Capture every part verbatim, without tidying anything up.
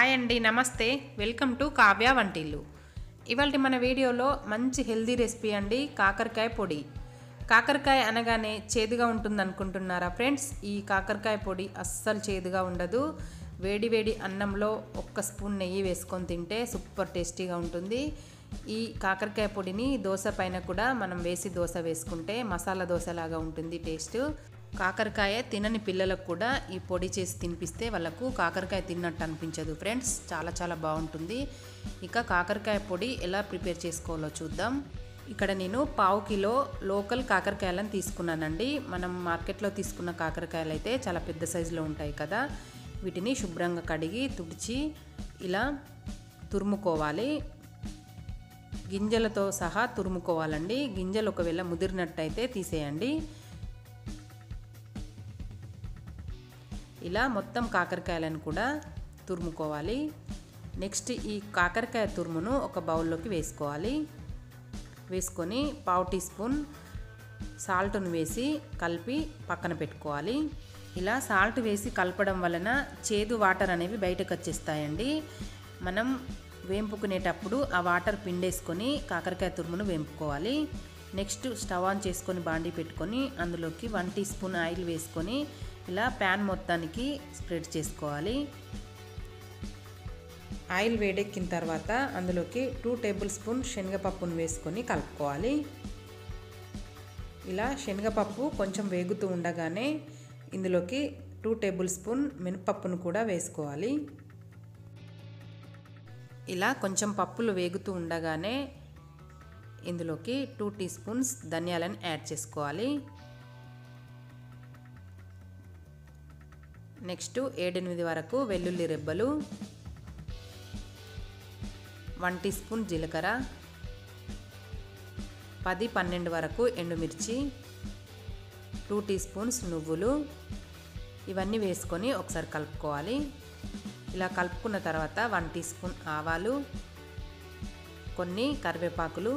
Hi అండి, నమస్తే. Welcome to Kavya వంటిల్లు. ఇవాళ మన వీడియోలో మంచి హెల్దీ రెసిపీ అండి, కాకరకాయ పొడి. కాకరకాయ అనగానే చేదుగా ఉంటుంది అనుకుంటున్నారా ఫ్రెండ్స్? ఈ కాకరకాయ పొడి అస్సలు చేదుగా ఉండదు. వేడి వేడి అన్నంలో ఒక్క స్పూన్ నెయ్యి వేసుకొని తింటే సూపర్ టేస్టీగా ఉంటుంది. ఈ కాకరకాయ పొడిని దోశ పైన కూడా మనం వేసి దోశ వేసుకుంటే మసాలా దోశలాగా ఉంటుంది టేస్ట్. కాకరకాయ తినని పిల్లలకు కూడా ఈ పొడి చేసి తినిపిస్తే వాళ్ళకు కాకరకాయ తిన్నట్టు అనిపించదు ఫ్రెండ్స్. చాలా చాలా బాగుంటుంది. ఇక కాకరకాయ పొడి ఎలా ప్రిపేర్ చేసుకోవాలో చూద్దాం. ఇక్కడ నేను పావు కిలో లోకల్ కాకరకాయలను తీసుకున్నానండి. మనం మార్కెట్లో తీసుకున్న కాకరకాయలు అయితే చాలా పెద్ద సైజులో ఉంటాయి కదా. వీటిని శుభ్రంగా కడిగి తుడిచి ఇలా తురుముకోవాలి. గింజలతో సహా తురుముకోవాలండి. గింజలు ఒకవేళ ముదిరినట్టయితే తీసేయండి. ఇలా మొత్తం కాకరకాయలను కూడా తురుముకోవాలి. నెక్స్ట్ ఈ కాకరకాయ తురుమును ఒక బౌల్లోకి వేసుకోవాలి. వేసుకొని పావు టీ స్పూన్ సాల్ట్ను వేసి కలిపి పక్కన పెట్టుకోవాలి. ఇలా సాల్ట్ వేసి కలపడం వలన చేదు వాటర్ అనేవి బయటకు వచ్చేస్తాయండి. మనం వేంపుకునేటప్పుడు ఆ వాటర్ పిండేసుకొని కాకరకాయ తురుమును వేంపుకోవాలి. నెక్స్ట్ స్టవ్ ఆన్ చేసుకొని బాండీ పెట్టుకొని అందులోకి వన్ టీ స్పూన్ ఆయిల్ వేసుకొని ఇలా ప్యాన్ మొత్తానికి స్ప్రెడ్ చేసుకోవాలి. ఆయిల్ వేడెక్కిన తర్వాత అందులోకి టూ టేబుల్ స్పూన్ శనగపప్పును వేసుకొని కలుపుకోవాలి. ఇలా శనగపప్పు కొంచెం వేగుతూ ఉండగానే ఇందులోకి టూ టేబుల్ స్పూన్ మినపప్పును కూడా వేసుకోవాలి. ఇలా కొంచెం పప్పులు వేగుతూ ఉండగానే ఇందులోకి టూ టీ స్పూన్స్ ధనియాలను యాడ్ చేసుకోవాలి. నెక్స్ట్ ఏడెనిమిది వరకు వెల్లుల్లి రెబ్బలు, వన్ టీ స్పూన్ జీలకర్ర, పది పన్నెండు వరకు ఎండుమిర్చి, టూ టీ స్పూన్స్ నువ్వులు, ఇవన్నీ వేసుకొని ఒకసారి కలుపుకోవాలి. ఇలా కలుపుకున్న తర్వాత వన్ టీ స్పూన్ ఆవాలు, కొన్ని కరివేపాకులు,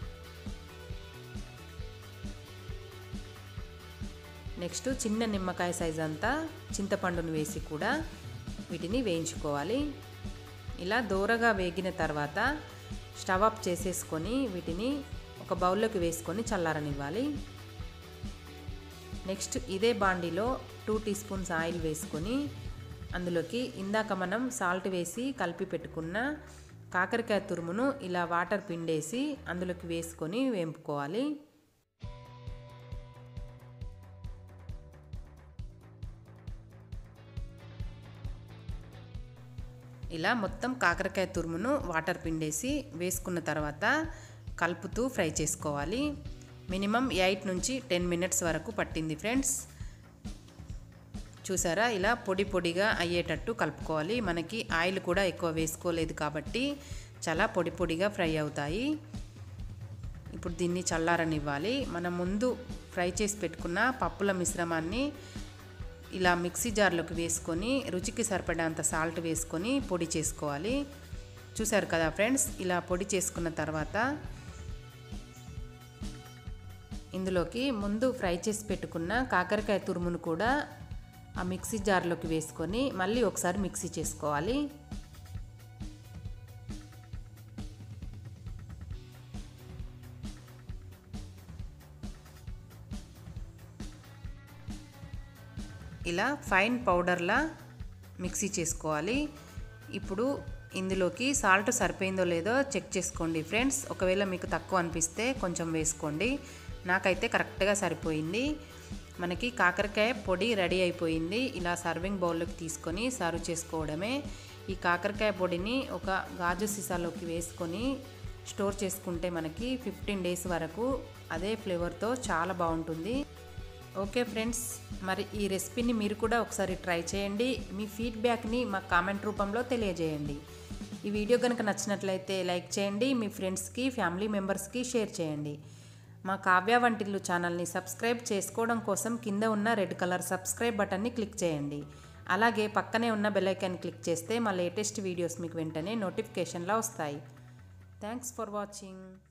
నెక్స్ట్ చిన్న నిమ్మకాయ సైజ్ అంతా చింతపండును వేసి కూడా వీటిని వేయించుకోవాలి. ఇలా దూరగా వేగిన తర్వాత స్టవ్ ఆఫ్ చేసేసుకొని వీటిని ఒక బౌల్లోకి వేసుకొని చల్లారనివ్వాలి. నెక్స్ట్ ఇదే బాండీలో టూ టీ స్పూన్స్ ఆయిల్ వేసుకొని అందులోకి ఇందాక మనం సాల్ట్ వేసి కలిపి పెట్టుకున్న కాకరకాయ తురుమును ఇలా వాటర్ పిండేసి అందులోకి వేసుకొని వేంపుకోవాలి. ఇలా మొత్తం కాకరకాయ తురుమును వాటర్ పిండేసి వేసుకున్న తర్వాత కలుపుతూ ఫ్రై చేసుకోవాలి. మినిమం ఎయిట్ నుంచి టెన్ మినిట్స్ వరకు పట్టింది ఫ్రెండ్స్. చూసారా, ఇలా పొడి పొడిగా అయ్యేటట్టు కలుపుకోవాలి. మనకి ఆయిల్ కూడా ఎక్కువ వేసుకోలేదు కాబట్టి చాలా పొడి పొడిగా ఫ్రై అవుతాయి. ఇప్పుడు దీన్ని చల్లారనివ్వాలి. మనం ముందు ఫ్రై చేసి పెట్టుకున్న పప్పుల మిశ్రమాన్ని ఇలా మిక్సీ జార్లోకి వేసుకొని రుచికి సరిపడేంత సాల్ట్ వేసుకొని పొడి చేసుకోవాలి. చూసారు కదా ఫ్రెండ్స్, ఇలా పొడి చేసుకున్న తర్వాత ఇందులోకి ముందు ఫ్రై చేసి పెట్టుకున్న కాకరకాయ తురుమును కూడా ఆ మిక్సీ జార్లోకి వేసుకొని మళ్ళీ ఒకసారి మిక్సీ చేసుకోవాలి. ఇలా ఫైన్ పౌడర్లా మిక్సీ చేసుకోవాలి. ఇప్పుడు ఇందులోకి సాల్ట్ సరిపోయిందో లేదో చెక్ చేసుకోండి ఫ్రెండ్స్. ఒకవేళ మీకు తక్కువ అనిపిస్తే కొంచెం వేసుకోండి. నాకైతే కరెక్ట్గా సరిపోయింది. మనకి కాకరకాయ పొడి రెడీ అయిపోయింది. ఇలా సర్వింగ్ బౌల్లోకి తీసుకొని సర్వ్ చేసుకోవడమే. ఈ కాకరకాయ పొడిని ఒక గాజు సీసాలోకి వేసుకొని స్టోర్ చేసుకుంటే మనకి ఫిఫ్టీన్ డేస్ వరకు అదే ఫ్లేవర్తో చాలా బాగుంటుంది. ఓకే ఫ్రెండ్స్, మరి ఈ రెసిపీని మీరు కూడా ఒకసారి ట్రై చేయండి. మీ ఫీడ్బ్యాక్ని మా కామెంట్ రూపంలో తెలియజేయండి. ఈ వీడియో కనుక నచ్చినట్లయితే లైక్ చేయండి. మీ ఫ్రెండ్స్కి, ఫ్యామిలీ మెంబర్స్కి షేర్ చేయండి. మా కావ్య వంటిల్లు ఛానల్ని సబ్స్క్రైబ్ చేసుకోవడం కోసం కింద ఉన్న రెడ్ కలర్ సబ్స్క్రైబ్ బటన్ని క్లిక్ చేయండి. అలాగే పక్కనే ఉన్న బెల్ ఐకాన్ క్లిక్ చేస్తే మా లేటెస్ట్ వీడియోస్ మీకు వెంటనే నోటిఫికేషన్లా వస్తాయి. Thanks for watching.